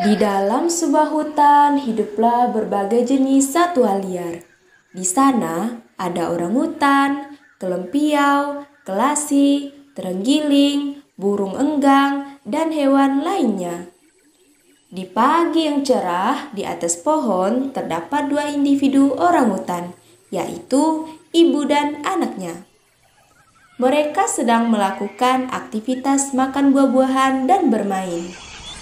Di dalam sebuah hutan hiduplah berbagai jenis satwa liar. Di sana ada orangutan, kelempiau, kelasi, terenggiling, burung enggang, dan hewan lainnya. Di pagi yang cerah, di atas pohon terdapat dua individu orangutan, yaitu ibu dan anaknya. Mereka sedang melakukan aktivitas makan buah-buahan dan bermain.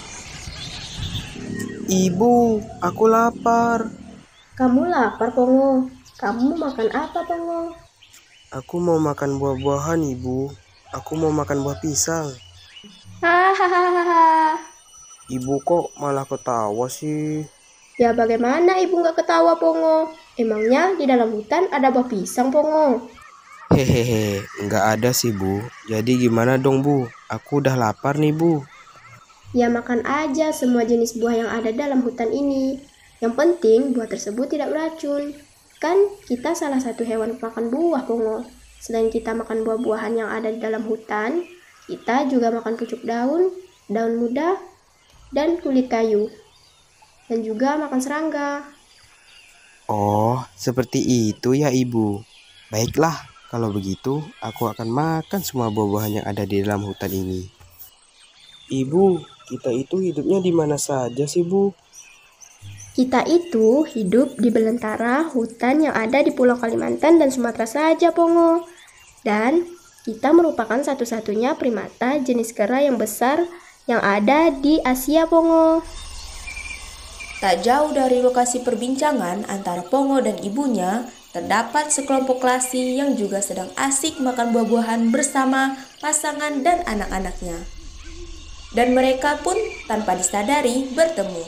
Ibu, aku lapar. Kamu lapar, Pongo? Kamu makan apa, Pongo? Aku mau makan buah-buahan, Ibu. Aku mau makan buah pisang. Hahaha. Ibu kok malah ketawa sih? Ya bagaimana ibu nggak ketawa, Pongo? Emangnya di dalam hutan ada buah pisang, Pongo? Hehehe, nggak ada sih, Bu. Jadi gimana dong, Bu? Aku udah lapar nih, Bu. Ya makan aja semua jenis buah yang ada dalam hutan ini. Yang penting buah tersebut tidak beracun. Kan kita salah satu hewan pemakan buah, Pongo. Selain kita makan buah-buahan yang ada di dalam hutan, kita juga makan pucuk daun, daun muda, dan kulit kayu. Dan juga makan serangga. Oh, seperti itu ya, Ibu. Baiklah, kalau begitu aku akan makan semua buah-buahan yang ada di dalam hutan ini. Ibu, kita itu hidupnya di mana saja sih, Bu? Kita itu hidup di belantara hutan yang ada di Pulau Kalimantan dan Sumatera saja, Pongo. Dan kita merupakan satu-satunya primata jenis kera yang besar yang ada di Asia, Pongo. Tak jauh dari lokasi perbincangan antara Pongo dan ibunya, terdapat sekelompok kelasi yang juga sedang asik makan buah-buahan bersama pasangan dan anak-anaknya. Dan mereka pun tanpa disadari bertemu.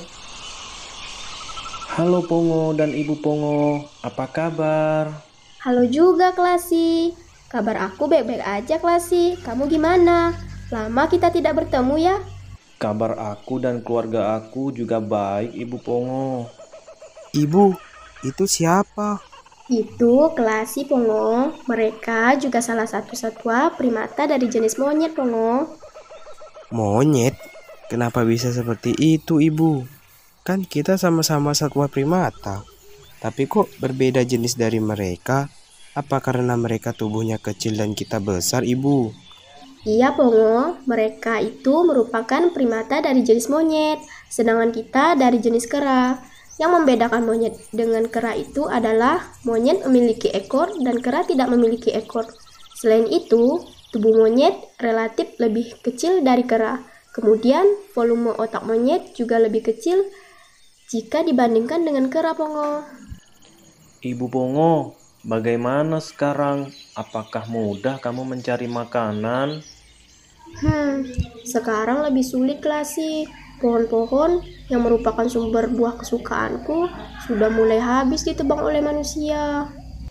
Halo Pongo dan Ibu Pongo, apa kabar? Halo juga, Klasi. Kabar aku baik-baik aja, Klasi. Kamu gimana? Lama kita tidak bertemu ya? Kabar aku dan keluarga aku juga baik, Ibu Pongo. Ibu, itu siapa? Itu Klasi, Pongo. Mereka juga salah satu satwa primata dari jenis monyet, Pongo. Monyet? Kenapa bisa seperti itu, Ibu? Kan kita sama-sama satwa primata. Tapi kok berbeda jenis dari mereka? Apa karena mereka tubuhnya kecil dan kita besar, Ibu? Iya, Pongo. Mereka itu merupakan primata dari jenis monyet, sedangkan kita dari jenis kera. Yang membedakan monyet dengan kera itu adalah monyet memiliki ekor dan kera tidak memiliki ekor. Selain itu, tubuh monyet relatif lebih kecil dari kera. Kemudian, volume otak monyet juga lebih kecil jika dibandingkan dengan kera, Pongo. Ibu Pongo, bagaimana sekarang? Apakah mudah kamu mencari makanan? Sekarang lebih sulit lah sih. Pohon-pohon yang merupakan sumber buah kesukaanku sudah mulai habis ditebang oleh manusia.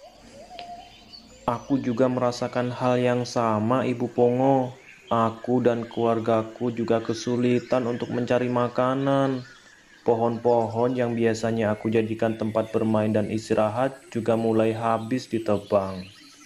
Aku juga merasakan hal yang sama, Ibu Pongo. Aku dan keluargaku juga kesulitan untuk mencari makanan. Pohon-pohon yang biasanya aku jadikan tempat bermain dan istirahat juga mulai habis ditebang.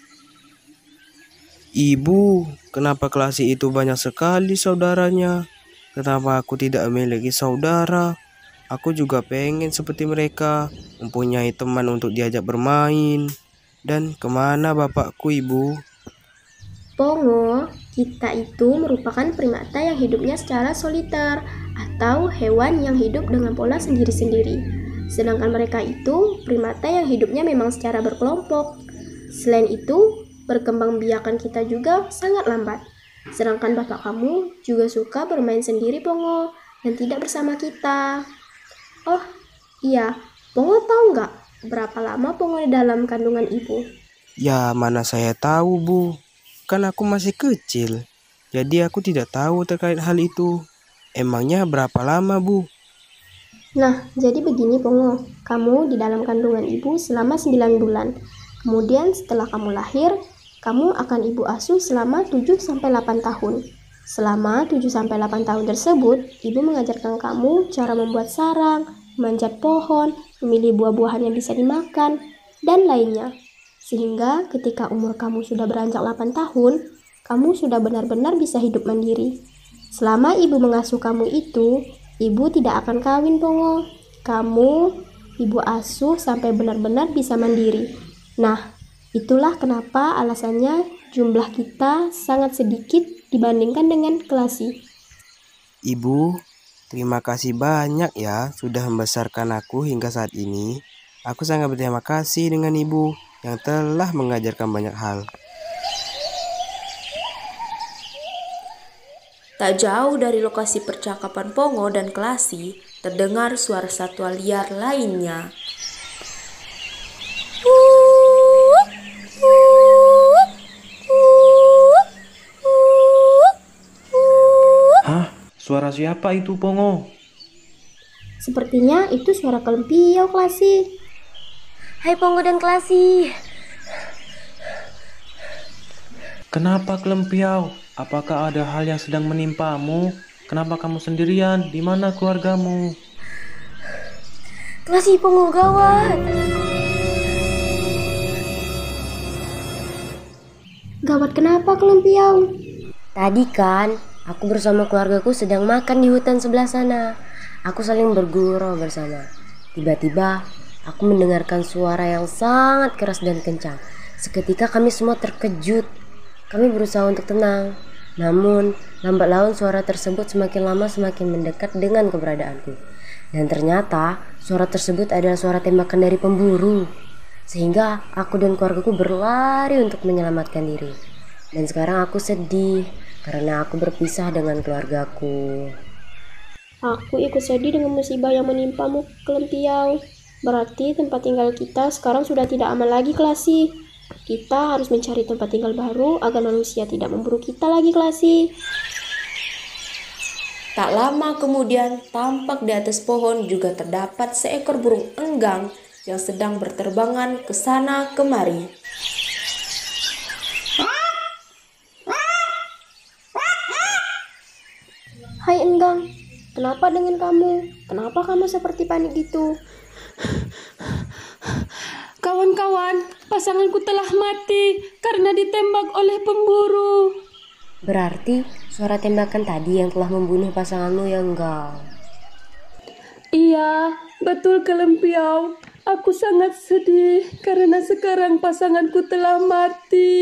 Ibu, kenapa Kelasi itu banyak sekali saudaranya? Kenapa aku tidak memiliki saudara? Aku juga pengen seperti mereka, mempunyai teman untuk diajak bermain. Dan kemana bapakku, Ibu? Pongo, kita itu merupakan primata yang hidupnya secara soliter atau hewan yang hidup dengan pola sendiri-sendiri. Sedangkan mereka itu primata yang hidupnya memang secara berkelompok. Selain itu, perkembangbiakan kita juga sangat lambat. Sedangkan bapak kamu juga suka bermain sendiri, Pongo, dan tidak bersama kita. Oh, iya, Pongo tahu nggak berapa lama Pongo di dalam kandungan ibu? Ya, mana saya tahu, Bu. Kan aku masih kecil. Jadi aku tidak tahu terkait hal itu. Emangnya berapa lama, Bu? Nah, jadi begini Pongo, kamu di dalam kandungan ibu selama 9 bulan. Kemudian setelah kamu lahir, kamu akan ibu asuh selama 7-8 tahun. Selama 7-8 tahun tersebut, ibu mengajarkan kamu cara membuat sarang, memanjat pohon, memilih buah-buahan yang bisa dimakan, dan lainnya. Sehingga ketika umur kamu sudah beranjak 8 tahun, kamu sudah benar-benar bisa hidup mandiri. Selama ibu mengasuh kamu itu, ibu tidak akan kawin, Pongo. Kamu ibu asuh sampai benar-benar bisa mandiri. Nah, itulah kenapa alasannya jumlah kita sangat sedikit dibandingkan dengan Kelasi. Ibu, terima kasih banyak ya sudah membesarkan aku hingga saat ini. Aku sangat berterima kasih dengan ibu yang telah mengajarkan banyak hal. Tak jauh dari lokasi percakapan Pongo dan Kelasi, terdengar suara satwa liar lainnya. Hah? Suara siapa itu, Pongo? Sepertinya itu suara kelempiau, Kelasi. Hai Pongo dan Kelasi. Kenapa kelempiau? Apakah ada hal yang sedang menimpamu? Kenapa kamu sendirian? Di mana keluargamu? Kelasi, Pongo, gawat. Gawat kenapa, kelempiau? Tadi kan aku bersama keluargaku sedang makan di hutan sebelah sana. Aku saling bergurau bersama. Tiba-tiba aku mendengarkan suara yang sangat keras dan kencang. Seketika kami semua terkejut. Kami berusaha untuk tenang. Namun lambat laun suara tersebut semakin lama semakin mendekat dengan keberadaanku. Dan ternyata suara tersebut adalah suara tembakan dari pemburu. Sehingga aku dan keluargaku berlari untuk menyelamatkan diri. Dan sekarang aku sedih karena aku berpisah dengan keluargaku. Aku ikut sedih dengan musibah yang menimpamu, kelempiau. Berarti tempat tinggal kita sekarang sudah tidak aman lagi, Kelasi. Kita harus mencari tempat tinggal baru agar manusia tidak memburu kita lagi, Kelasi. Tak lama kemudian, tampak di atas pohon juga terdapat seekor burung enggang yang sedang berterbangan ke sana kemari. Hai enggang, kenapa dengan kamu? Kenapa kamu seperti panik gitu? Kawan-kawan, pasanganku telah mati karena ditembak oleh pemburu. Berarti suara tembakan tadi yang telah membunuh pasanganmu ya enggak? Iya, betul kelempiau. Aku sangat sedih karena sekarang pasanganku telah mati.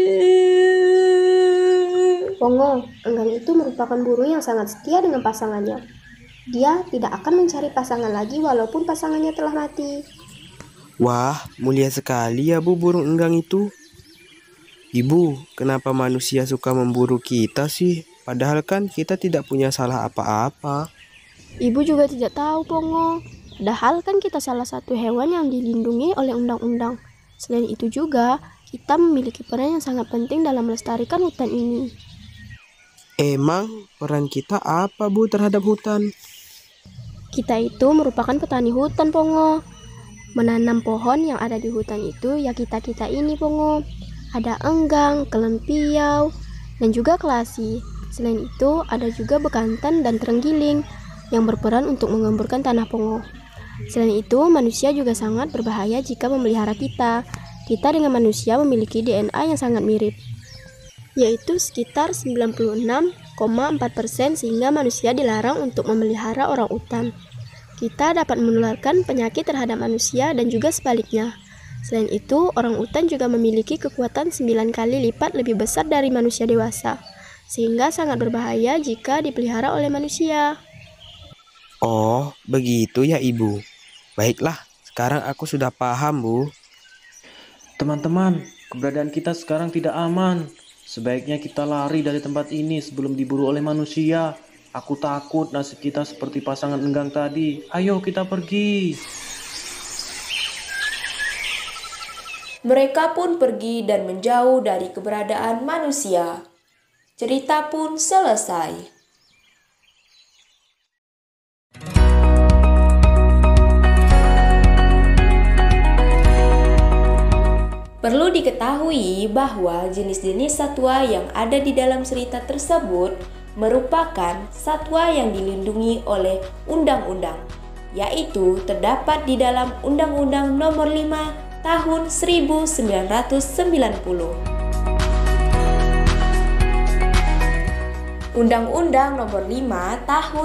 Pongo, enggang itu merupakan burung yang sangat setia dengan pasangannya. Dia tidak akan mencari pasangan lagi walaupun pasangannya telah mati. Wah, mulia sekali ya Bu burung enggang itu. Ibu, kenapa manusia suka memburu kita sih? Padahal kan kita tidak punya salah apa-apa. Ibu juga tidak tahu, Pongo. Padahal kan kita salah satu hewan yang dilindungi oleh undang-undang. Selain itu juga, kita memiliki peran yang sangat penting dalam melestarikan hutan ini. Emang peran kita apa Bu terhadap hutan? Kita itu merupakan petani hutan, Pongo. Menanam pohon yang ada di hutan itu ya kita-kita ini, Pongo. Ada enggang, kelempiau, dan juga kelasi. Selain itu, ada juga bekantan dan terenggiling yang berperan untuk mengemburkan tanah, Pongo. Selain itu, manusia juga sangat berbahaya jika memelihara kita. Kita dengan manusia memiliki DNA yang sangat mirip, yaitu sekitar 96,4%, sehingga manusia dilarang untuk memelihara orang utan. Kita dapat menularkan penyakit terhadap manusia dan juga sebaliknya. Selain itu, orang utan juga memiliki kekuatan 9 kali lipat lebih besar dari manusia dewasa, sehingga sangat berbahaya jika dipelihara oleh manusia. Oh, begitu ya Ibu. Baiklah, sekarang aku sudah paham Bu. Teman-teman, keberadaan kita sekarang tidak aman. Sebaiknya kita lari dari tempat ini sebelum diburu oleh manusia. Aku takut nasib kita seperti pasangan enggang tadi. Ayo kita pergi. Mereka pun pergi dan menjauh dari keberadaan manusia. Cerita pun selesai. Perlu diketahui bahwa jenis-jenis satwa yang ada di dalam cerita tersebut merupakan satwa yang dilindungi oleh undang-undang, yaitu terdapat di dalam Undang-Undang Nomor 5 Tahun 1990. Undang-Undang Nomor 5 Tahun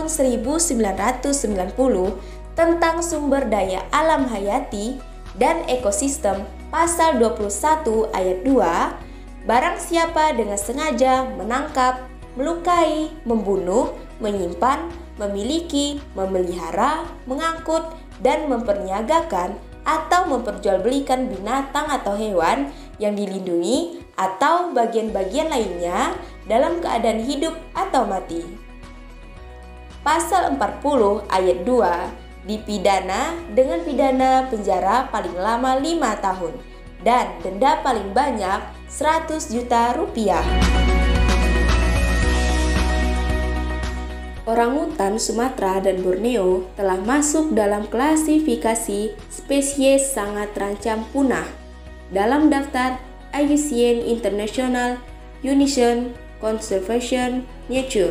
1990 tentang Sumber Daya Alam Hayati dan Ekosistem Pasal 21 Ayat 2, barang siapa dengan sengaja menangkap, melukai, membunuh, menyimpan, memiliki, memelihara, mengangkut, dan memperniagakan atau memperjualbelikan binatang atau hewan yang dilindungi atau bagian-bagian lainnya dalam keadaan hidup atau mati. Pasal 40 ayat 2 dipidana dengan pidana penjara paling lama 5 tahun dan denda paling banyak 100 juta rupiah. Orangutan Sumatera dan Borneo telah masuk dalam klasifikasi spesies sangat terancam punah dalam daftar IUCN International Union Conservation Nature.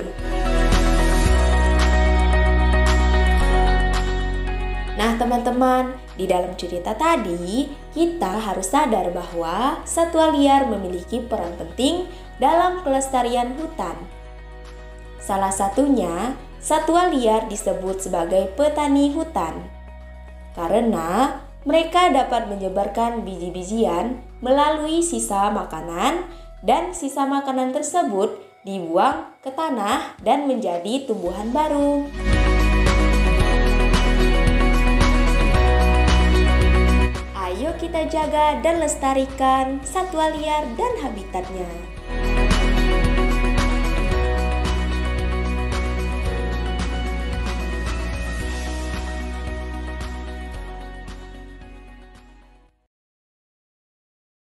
Nah teman-teman, di dalam cerita tadi kita harus sadar bahwa satwa liar memiliki peran penting dalam pelestarian hutan. Salah satunya, satwa liar disebut sebagai petani hutan karena mereka dapat menyebarkan biji-bijian melalui sisa makanan dan sisa makanan tersebut dibuang ke tanah dan menjadi tumbuhan baru. Ayo kita jaga dan lestarikan satwa liar dan habitatnya.